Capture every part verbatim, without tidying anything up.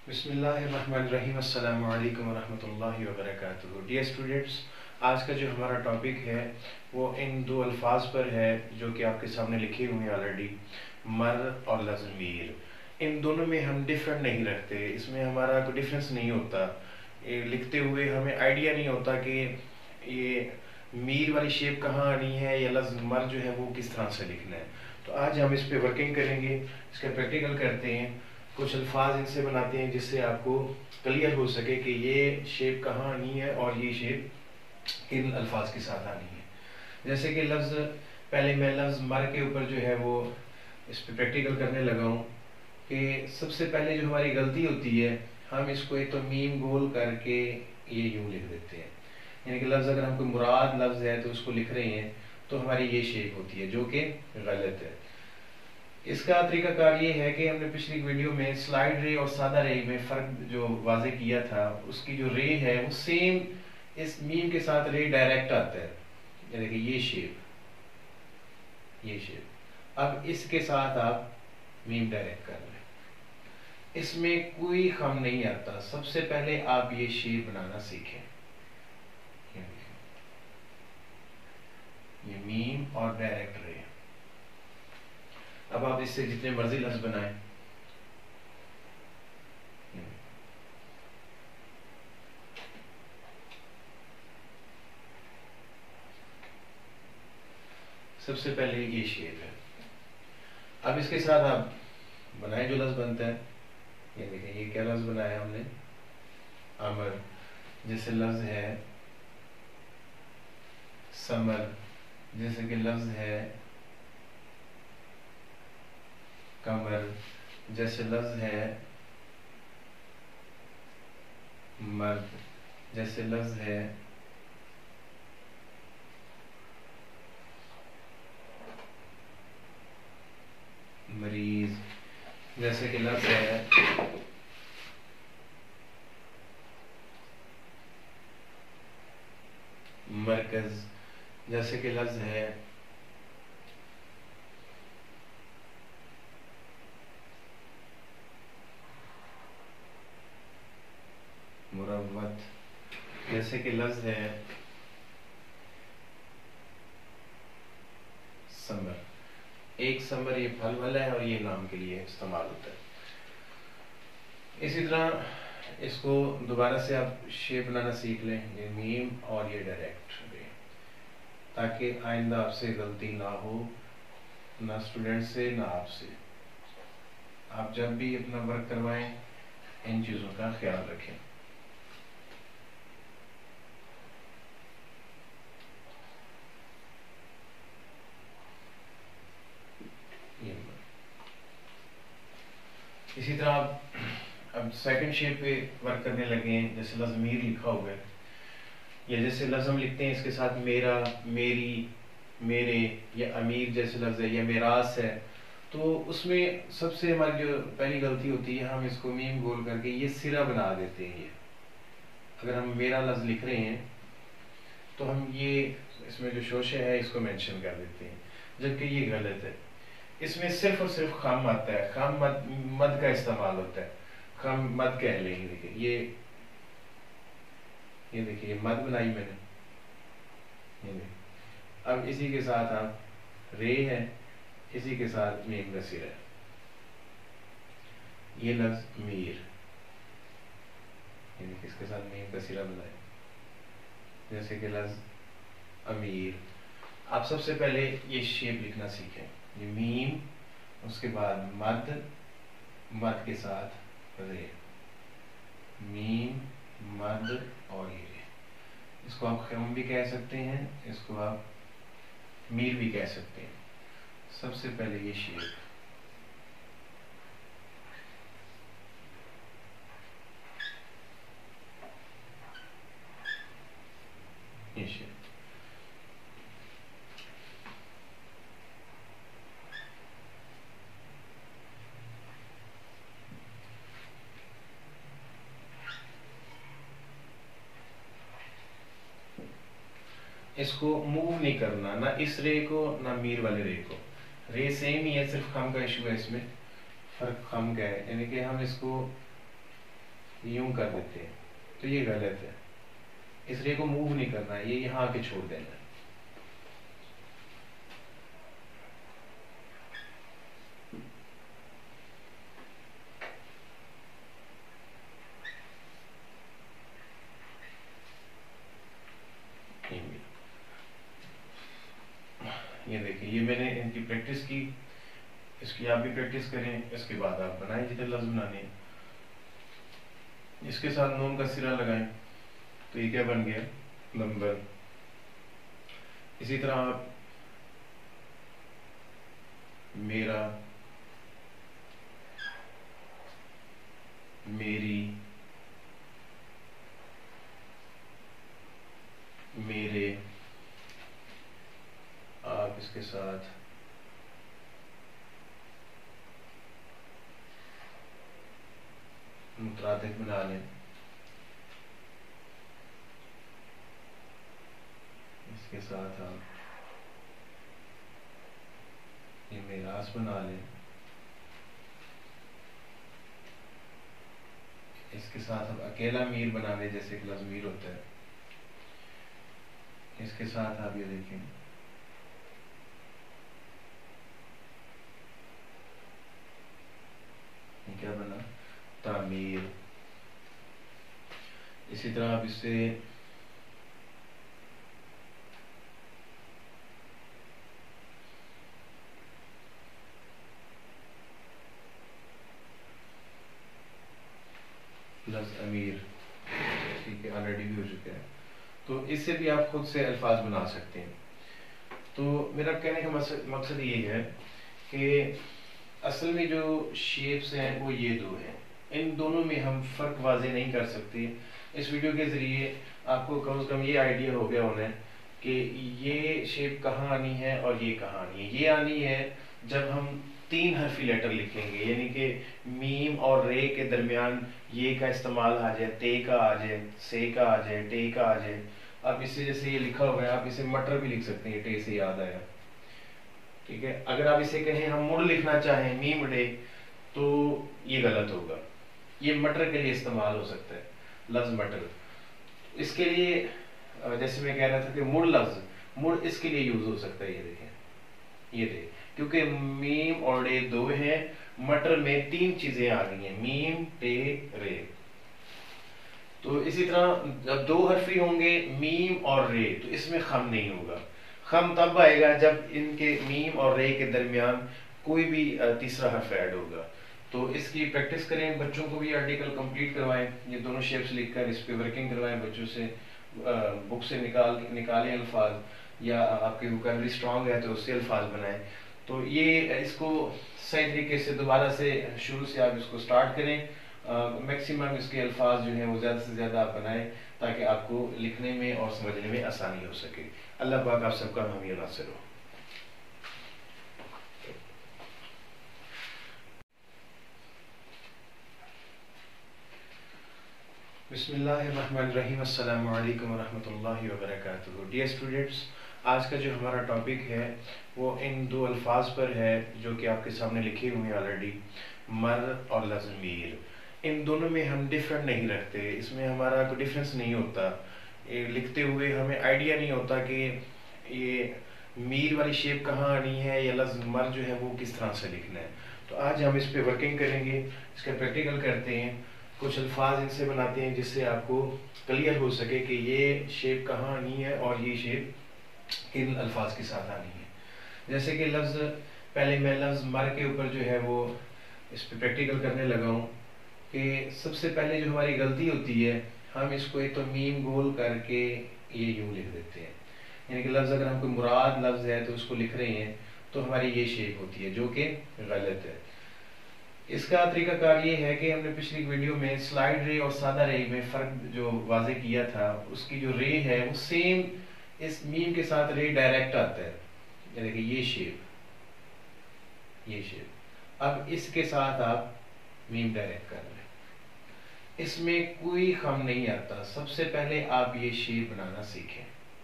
बिस्मिल्लाहिर्रहमानिर्रहीम अस्सलामु अलैकुम वरहमतुल्लाहि वबरकातुहू। डियर स्टूडेंट्स, आज का जो हमारा टॉपिक है वो इन दो अल्फाज पर है जो कि आपके सामने लिखे हुए हैं ऑलरेडी, मर और लज़मीर। इन दोनों में हम डिफरेंट नहीं रखते, इसमें हमारा कोई डिफरेंस नहीं होता। ये लिखते हुए हमें आइडिया नहीं होता कि ये मीर वाली शेप कहाँ आनी है या लज़ मर जो है वो किस तरह से लिखना है। तो आज हम इस पे वर्किंग करेंगे, इसका प्रैक्टिकल करते हैं, कुछ अल्फाज इनसे बनाते हैं जिससे आपको क्लियर हो सके कि ये शेप कहाँ आनी है और ये शेप इन अल्फाज के साथ आनी है। जैसे कि लफ्ज़, पहले मैं लफ्ज़ मर के ऊपर जो है वो इस पर प्रैक्टिकल करने लगा हूँ कि सबसे पहले जो हमारी गलती होती है, हम इसको एक तो मीम गोल करके ये यूँ लिख देते हैं। यानी कि लफ्ज़ अगर हम कोई मुराद लफ्ज़ है तो उसको लिख रहे हैं तो हमारी ये शेप होती है जो कि गलत है। इसका तरीकाकार ये है कि हमने पिछली वीडियो में स्लाइड रे और सादा रे में फ़र्क जो वाजे किया था, उसकी जो रे है वो सेम इस मीम के साथ रे डायरेक्ट आता है। यानी कि ये शेप, ये शेप, अब इसके साथ आप मीम डायरेक्ट कर लें, इसमें कोई खम नहीं आता। सबसे पहले आप ये शेप बनाना सीखें, ये मीम और डायरेक्ट रे। अब आप इससे जितने मर्जी लफ्ज बनाएं, सबसे पहले ये शेप है। अब इसके साथ आप बनाए जो लफ्ज बनता है, ये देखें ये क्या लफ्ज बनाया हमने, अमर। जैसे लफ्ज है समर, जैसे कि लफ्ज है कमर, जैसे लफ्ज है मर्द, जैसे लफ्ज है मरीज, जैसे कि लफ्ज है मरकज, जैसे कि लफ्ज है मुरव्वत, जैसे कि लफ्ज है समर। एक समर ये फल वाला है और ये नाम के लिए इस्तेमाल होता है। इसी तरह इसको दोबारा से आप शेप बनाना सीख लें, ये मीम और ये डायरेक्ट, ताकि आइंदा आपसे गलती ना हो, ना स्टूडेंट से ना आपसे। आप जब भी अपना वर्क करवाएं इन चीज़ों का ख्याल रखें। इसी तरह आप अब सेकंड शेप पे वर्क करने लगे हैं। जैसे लज़मीर लिखा हुआ है, या जैसे लफ्ज़ हम लिखते हैं इसके साथ मेरा, मेरी, मेरे, या अमीर जैसे लफ्ज़ है, या मेरास है, तो उसमें सबसे हमारी जो पहली गलती होती है, हम इसको मीम गोल करके ये सिरा बना देते हैं। ये अगर हम मेरा लफ्ज़ लिख रहे हैं तो हम ये इसमें जो शोशे है इसको मेंशन कर देते हैं, जबकि ये गलत है। इसमें सिर्फ और सिर्फ खम आता है, खम मद, मद का इस्तेमाल होता है, खम मद कह लेंगे। देखिए ये ये देखिए ये मद बनाई मैंने, ये देखिए। अब इसी के साथ आप रे है, इसी के साथ मीम का सिरा है, ये लफ्ज मीर, ये देखिए इसके साथ मीम का सिरा बनाए, जैसे कि लफ्ज अमीर। आप सबसे पहले ये शेप लिखना सीखें, ये मीम, उसके बाद मद, मद के साथ रे, मीम, मद और ये। इसको आप खम भी कह सकते हैं, इसको आप मीर भी कह सकते हैं। सबसे पहले ये शेप, ये शेप। इसको मूव नहीं करना, ना इस रे को ना मीर वाले रे को। रे सेम ही है, सिर्फ खम का इशू है, इसमें फर्क खम का है। यानी कि हम इसको यूं कर देते हैं, तो ये गलत है। इस रे को मूव नहीं करना है, ये यहाँ आके छोड़ देना है। ये देखिए, ये मैंने इनकी प्रैक्टिस की, इसकी आप भी प्रैक्टिस करें। इसके बाद आप बनाएं जितने लफ्ज बनाने हैं। इसके साथ नून का सिरा लगाएं, तो ये क्या बन गया? नंबर। इसी तरह आप मेरा, मेरी, मेरे, आप इसके साथ मुतरादिफ बना लें। इसके साथ आप ये मेरास बना लें। इसके साथ आप अकेला मीर बना लें, जैसे एक लफ्ज़ मीर होता है। इसके साथ आप ये देखें, ये क्या बना? तामीर। इसी तरह आप इससे प्लस अमीर, ठीक है, ऑलरेडी भी हो चुका है। तो इससे भी आप खुद से अल्फाज बना सकते हैं। तो मेरा कहने का मकसद ये है कि असल में जो शेप्स हैं वो ये दो हैं। इन दोनों में हम फ़र्क वाज़े नहीं कर सकते। इस वीडियो के ज़रिए आपको कम से कम ये आइडिया हो गया होना है कि ये शेप कहाँ आनी है और ये कहाँ आनी है। ये आनी है जब हम तीन हरफी लेटर लिखेंगे, यानी कि मीम और रे के दरमियान ये का इस्तेमाल आ जाए, ते का आ जाए, से का आ जाए, टे का आ जाए। अब इससे जैसे ये लिखा हुआ है, आप इसे मटर भी लिख सकते हैं, टे से याद आया, ठीक है। अगर आप इसे कहें हम मुड़ लिखना चाहें, मीम डे, तो ये गलत होगा। ये मटर के लिए इस्तेमाल हो सकता है, लफ्ज मटर। इसके लिए जैसे मैं कह रहा था कि मुड़ लफ्ज, मुड़ इसके लिए यूज हो सकता है। ये देखें, ये देखें, क्योंकि मीम और डे दो हैं, मटर में तीन चीजें आ गई हैं, मीम, टे, रे। तो इसी तरह जब दो हरफी होंगे मीम और रे, तो इसमें खम नहीं होगा। खम तब आएगा जब इनके मीम और रे के दरमियान कोई भी तीसरा हर्फ ऐड होगा। तो इसकी प्रैक्टिस करें, बच्चों को भी आर्टिकल कंप्लीट करवाएं, ये दोनों शेप्स लिखकर इस पे वर्किंग करवाएं बच्चों से। बुक से निकाल निकालें अल्फाज, या आपकी वोकैबुलरी स्ट्रांग है तो उससे अल्फाज बनाएं। तो ये इसको सही तरीके से दोबारा से शुरू से आप इसको स्टार्ट करें। मैक्सिमम इसके अल्फाज जो हैं वो ज़्यादा से ज़्यादा आप बनाएं, ताकि आपको लिखने में और समझने में आसानी हो सके। अल्लाह पाक आप सबका हामी और नासिर हो। बिस्मिल्लाहिर्रहमानिर्रहीम, अस्सलामु अलैकुम वरहमतुल्लाहि वबरकातुहू। डियर स्टूडेंट्स, आज का जो हमारा टॉपिक है वो इन दो अल्फाज पर है जो कि आपके सामने लिखे हुए हैं ऑलरेडी, मर और लफ्ज़ मीर। इन दोनों में हम डिफरेंट नहीं रखते, इसमें हमारा कोई डिफरेंस नहीं होता। ये लिखते हुए हमें आइडिया नहीं होता कि ये मीर वाली शेप कहाँ आनी है या लफ्ज़ मर जो है वो किस तरह से लिखना है। तो आज हम इस पे वर्किंग करेंगे, इसका प्रैक्टिकल करते हैं, कुछ अल्फाज इनसे बनाते हैं जिससे आपको क्लियर हो सके कि ये शेप कहाँ आनी है और ये शेप किन अल्फाज के साथ आनी है। जैसे कि लफ्ज़, पहले मैं लफ्ज़ मर के ऊपर जो है वो इस पर प्रैक्टिकल करने लगा हूँ कि सबसे पहले जो हमारी गलती होती है, हम इसको एक तो मीम गोल करके ये यूँ लिख देते हैं। यानी कि लफ्ज़ अगर हम कोई मुराद लफ्ज़ है तो उसको लिख रहे हैं तो हमारी ये शेप होती है, जो कि गलत है। इसका तरीकाकार ये है कि हमने पिछली वीडियो में स्लाइड रे और सादा रे में फ़र्क जो वाजे किया था, उसकी जो रे है वो सेम इस मीम के साथ रे डायरेक्ट आता है। यानी कि ये शेप, ये शेप। अब इसके साथ आप मीम डायरेक्ट कर रहे हैं, इसमें कोई खम नहीं आता। सबसे पहले आप ये शेप बनाना सीखें,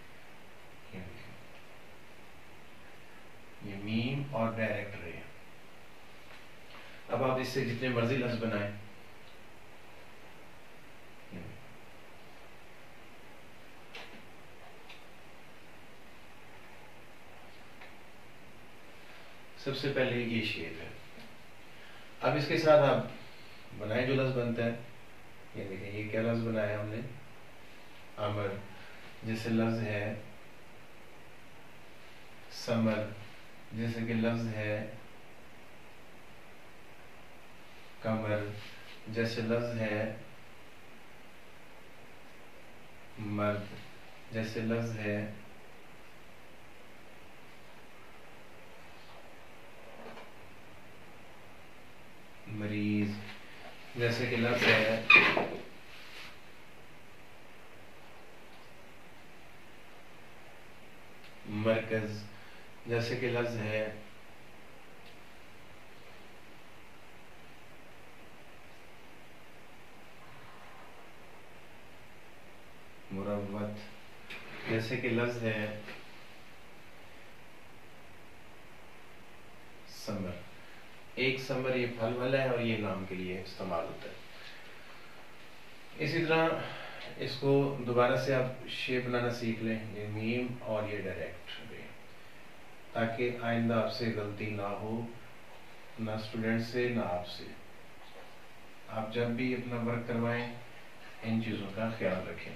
ये मीम और डायरेक्ट रे। अब आप इससे जितने मर्जी लफ्ज बनाएं, सबसे पहले ये शेप है। अब इसके साथ आप बनाए जो लफ्ज़ बनता है, ये देखें ये क्या लफ्ज़ बनाया हमने, अमर। जैसे लफ्ज़ है समर, जैसे कि लफ्ज़ है कमर, जैसे लफ्ज़ है मर्द, जैसे लफ्ज़ है मरीज, जैसे कि लफ्ज़ है मरकज़, जैसे कि लफ्ज़ है मुरव्वत, जैसे कि लफ्ज़ है समर। एक समर ये फल वाला है और ये नाम के लिए इस्तेमाल होता है। इसी तरह इसको दोबारा से आप शेप बनाना सीख लें, ये मीम और ये डायरेक्ट, ताकि आइंदा आपसे गलती ना हो, ना स्टूडेंट से ना आपसे। आप जब भी अपना वर्क करवाएं इन चीज़ों का ख्याल रखें।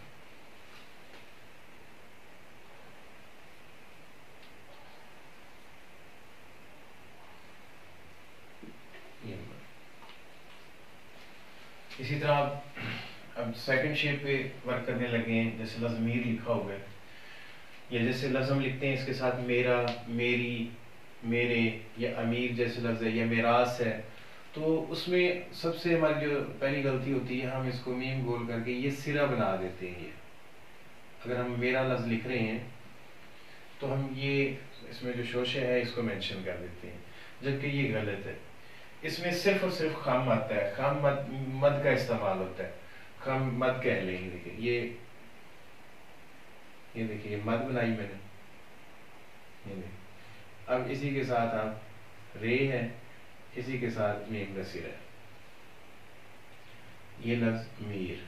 इसी तरह आप अब सेकंड शेप पे वर्क करने लगे हैं। जैसे लफ्ज़ मीर लिखा हुआ है, या जैसे लफ्ज़ हम लिखते हैं इसके साथ मेरा, मेरी, मेरे, या अमीर जैसे लफ्ज़ है, या मेरास है, तो उसमें सबसे हमारी जो पहली गलती होती है, हम इसको मीम बोल करके ये सिरा बना देते हैं। ये अगर हम मेरा लफ्ज़ लिख रहे हैं तो हम ये इसमें जो शोशे है इसको मेंशन कर देते हैं, जबकि ये गलत है। इसमें सिर्फ और सिर्फ खाम आता है, खाम मद, मद का इस्तेमाल होता है, खाम मद कह लेंगे। देखिए ये ये देखिए ये मद बनाई मैंने, ये देखिए। अब इसी के साथ आप रे है, इसी के साथ मीम का सिरा है, ये लफ्ज़ मीर,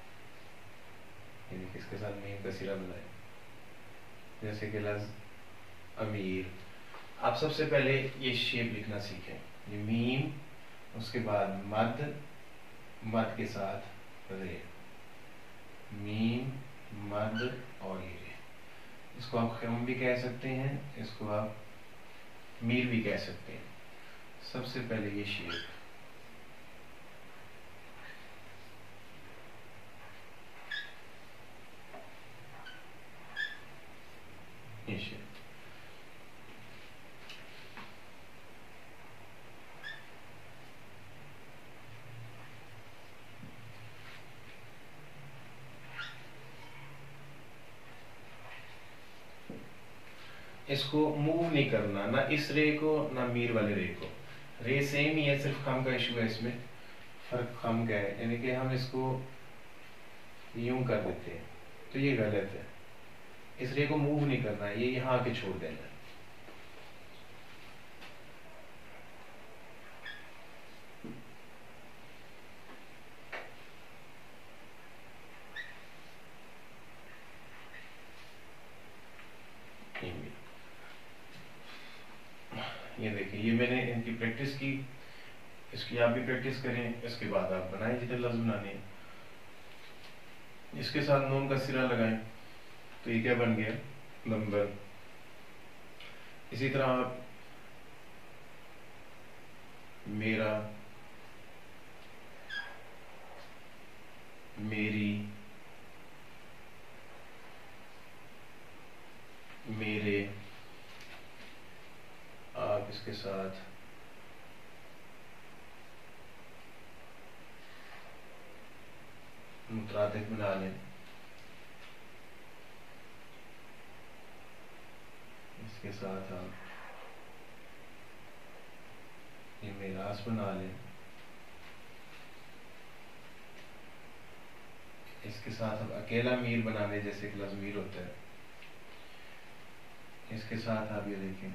ये देखिए इसके साथ मीम का सिरा बनाए, जैसे कि लफ्ज़ अमीर। आप सबसे पहले ये शेप लिखना सीखें, ये मीम, उसके बाद मद, मद के साथ रे, मीम मद और ये रे। इसको आप खम भी कह सकते हैं, इसको आप मीर भी कह सकते हैं। सबसे पहले ये शेप, ये शेप। इसको मूव नहीं करना, ना इस रे को ना मीर वाले रे को। रे सेम ही है, सिर्फ खम का इशू है, इसमें फर्क खम का है, यानी कि हम इसको यूं कर देते हैं, तो ये गलत है। इस रे को मूव नहीं करना है, ये यहाँ आके छोड़ देना है। ये देखिए ये मैंने इनकी प्रैक्टिस की, इसकी आप भी प्रैक्टिस करें, इसके बाद आप बनाएं जितने लफ्ज़ बनाने हैं। इसके साथ नून का सिरा लगाएं, तो ये क्या बन गया, नंबर। इसी तरह आप मेरा, मेरी, मेरे, आप इसके साथ मुतरादिफ बना लें। इसके साथ आप ये मेरास बना लें। इसके साथ आप अकेला मीर बना लें, जैसे कि लफ्ज़ मीर होता है। इसके साथ आप ये देखें,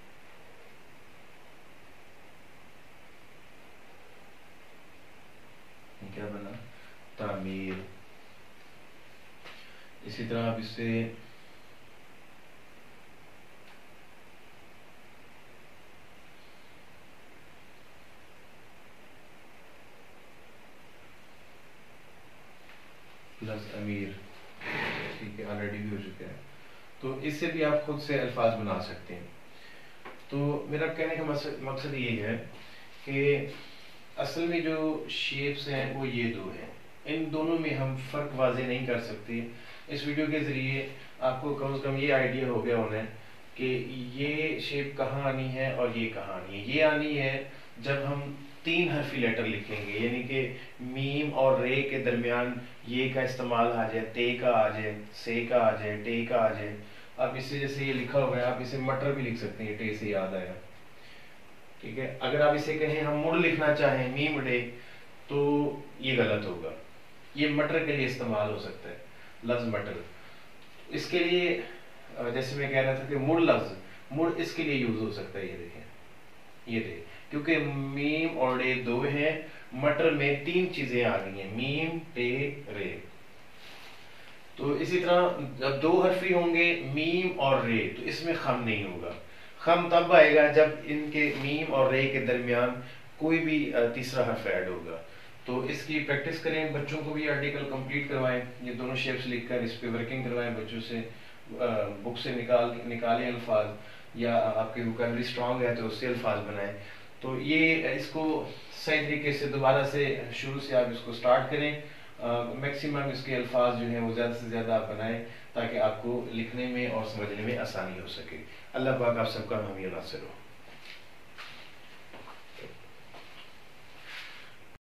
ये क्या बना, तामीर। इसी तरह आप इससे अरज, अमीर, ठीक है, ऑलरेडी भी हो चुका है। तो इससे भी आप खुद से अल्फाज बना सकते हैं। तो मेरा कहने का मकसद ये है कि असल में जो शेप्स हैं वो ये दो हैं, इन दोनों में हम फ़र्क वाज़े नहीं कर सकते। इस वीडियो के ज़रिए आपको कम से कम ये आइडिया हो गया होना है कि ये शेप कहाँ आनी है और ये कहाँ आनी है। ये आनी है जब हम तीन हरफी लेटर लिखेंगे, यानी कि मीम और रे के दरमियान ये का इस्तेमाल आ जाए, ते का आ जाए, से का आ जाए, टे का आ जाए। अब इसे जैसे ये लिखा हुआ है, आप इसे मटर भी लिख सकते हैं, टे से याद आया, ठीक है। अगर आप इसे कहें हम मुड़ लिखना चाहें, मीम डे, तो ये गलत होगा। ये मटर के लिए इस्तेमाल हो सकता है, लफ्ज मटर। इसके लिए जैसे मैं कह रहा था कि मुड़ लफ्ज, मुड़ इसके लिए यूज हो सकता है। ये देखें, ये देखें, क्योंकि मीम और डे दो हैं, मटर में तीन चीजें आ गई हैं, मीम, टे, रे। तो इसी तरह जब दो हरफी होंगे मीम और रे, तो इसमें खम नहीं होगा। खम तब आएगा जब इनके मीम और रे के दरमियान कोई भी तीसरा हर्फ ऐड होगा। तो इसकी प्रैक्टिस करें, बच्चों को भी आर्टिकल कंप्लीट करवाएं, ये दोनों शेप्स लिखकर इस पे वर्किंग करवाएं बच्चों से, बुक से निकाल निकालें अल्फाज, या आपके वोकैबुलरी स्ट्रांग है तो उससे अल्फाज बनाएं। तो ये इसको सही तरीके से दोबारा से शुरू से आप इसको स्टार्ट करें। मैक्सिमम इसके अल्फाज जो हैं वो ज़्यादा से ज़्यादा आप बनाएं ताकि आपको लिखने में और समझने में आसानी हो सके। अल्लाह पाक आप सबका हामी नासिर हो।